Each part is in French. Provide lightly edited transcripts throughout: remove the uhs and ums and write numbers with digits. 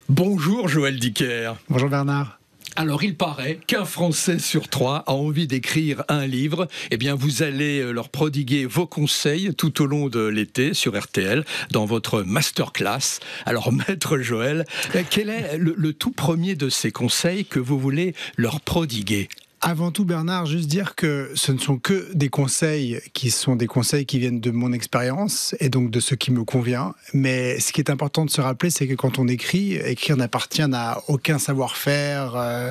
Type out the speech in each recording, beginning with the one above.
Bonjour Joël Dicker. Bonjour Bernard. Alors il paraît qu'un Français sur 3 a envie d'écrire un livre. Eh bien vous allez leur prodiguer vos conseils tout au long de l'été sur RTL dans votre masterclass. Alors maître Joël, quel est le tout premier de ces conseils que vous voulez leur prodiguer ? Avant tout Bernard, juste dire que ce ne sont que des conseils qui viennent de mon expérience et donc de ce qui me convient. Mais ce qui est important de se rappeler, c'est que quand on écrit, écrire n'appartient à aucun savoir-faire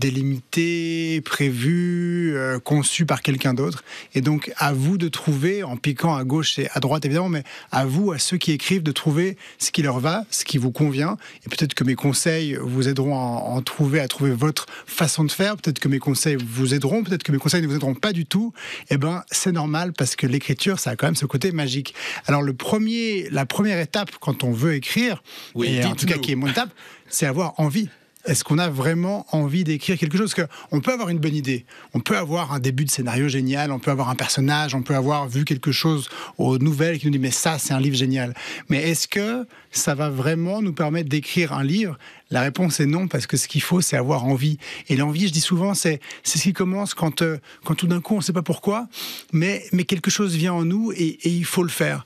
délimité, prévu, conçu par quelqu'un d'autre. Et donc à vous de trouver, en piquant à gauche et à droite évidemment, mais à vous, à ceux qui écrivent, de trouver ce qui leur va, ce qui vous convient. Et peut-être que mes conseils vous aideront à trouver votre façon de faire. Peut-être que mes conseils vous aideront, peut-être que mes conseils ne vous aideront pas du tout. Eh ben, c'est normal parce que l'écriture, ça a quand même ce côté magique. Alors, la première étape quand on veut écrire, et en tout cas qui est mon étape, c'est avoir envie. Est-ce qu'on a vraiment envie d'écrire quelque chose ? Parce qu'on peut avoir une bonne idée, on peut avoir un début de scénario génial, on peut avoir un personnage, on peut avoir vu quelque chose aux nouvelles qui nous dit « mais ça, c'est un livre génial ». Mais est-ce que ça va vraiment nous permettre d'écrire un livre ? La réponse est non, parce que ce qu'il faut, c'est avoir envie. Et l'envie, je dis souvent, c'est ce qui commence quand tout d'un coup, on ne sait pas pourquoi, mais quelque chose vient en nous et il faut le faire.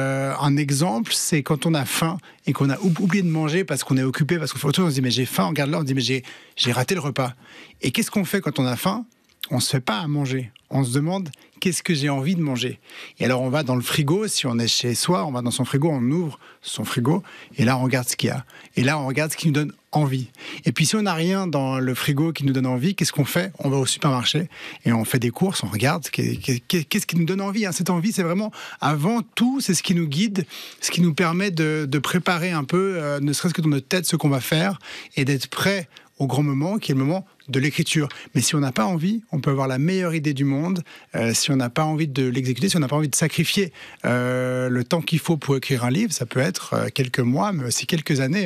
Un exemple, c'est quand on a faim et qu'on a oublié de manger parce qu'on est occupé, parce qu'on fait autre chose, on se dit « mais j'ai faim », on regarde là, on se dit « mais j'ai raté le repas ». Et qu'est-ce qu'on fait quand on a faim ? On ne se fait pas à manger. On se demande qu'est-ce que j'ai envie de manger. Et alors on va dans le frigo, si on est chez soi, on va dans son frigo, on ouvre son frigo, et là on regarde ce qu'il y a. Et là on regarde ce qui nous donne envie. Et puis si on n'a rien dans le frigo qui nous donne envie, qu'est-ce qu'on fait ? On va au supermarché et on fait des courses, on regarde qu'est-ce qui nous donne envie. Cette envie, c'est vraiment, avant tout, c'est ce qui nous guide, ce qui nous permet de préparer un peu, ne serait-ce que dans notre tête, ce qu'on va faire, et d'être prêt au grand moment, qui est le moment de l'écriture. Mais si on n'a pas envie, on peut avoir la meilleure idée du monde. Si on n'a pas envie de l'exécuter, si on n'a pas envie de sacrifier le temps qu'il faut pour écrire un livre, ça peut être quelques mois, mais aussi quelques années.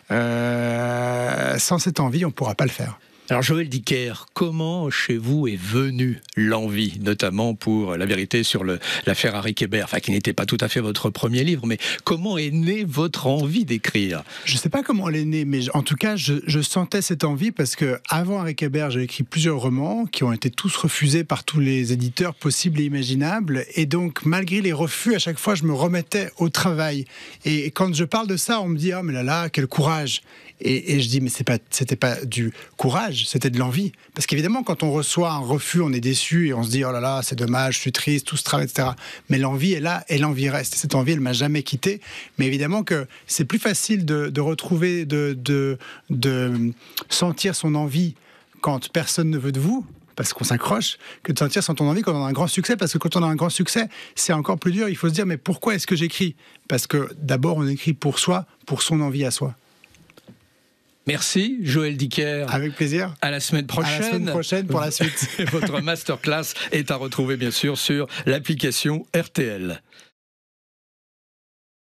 Sans cette envie, on ne pourra pas le faire. Alors Joël Dicker, comment chez vous est venue l'envie, notamment pour la vérité sur l'affaire Harry Kéber, enfin qui n'était pas tout à fait votre premier livre, mais comment est née votre envie d'écrire ? Je ne sais pas comment elle est née, mais en tout cas, je sentais cette envie parce que avant Harry Kéber, j'ai écrit plusieurs romans qui ont été tous refusés par tous les éditeurs possibles et imaginables, et donc malgré les refus, à chaque fois, je me remettais au travail. Et quand je parle de ça, on me dit « ah mais là, quel courage !» Et je dis, mais c'était pas du courage, c'était de l'envie. Parce qu'évidemment, quand on reçoit un refus, on est déçu et on se dit, oh là là, c'est dommage, je suis triste, tout ce travail, etc. Mais l'envie est là et l'envie reste. Cette envie, elle m'a jamais quitté. Mais évidemment que c'est plus facile de retrouver, de sentir son envie quand personne ne veut de vous, parce qu'on s'accroche, que de sentir sans ton envie quand on a un grand succès. Parce que quand on a un grand succès, c'est encore plus dur. Il faut se dire, mais pourquoi est-ce que j'écris ? Parce que d'abord, on écrit pour soi, pour son envie à soi. Merci Joël Dicker. Avec plaisir. À la semaine prochaine. À la semaine prochaine pour la suite. Votre masterclass est à retrouver bien sûr sur l'application RTL.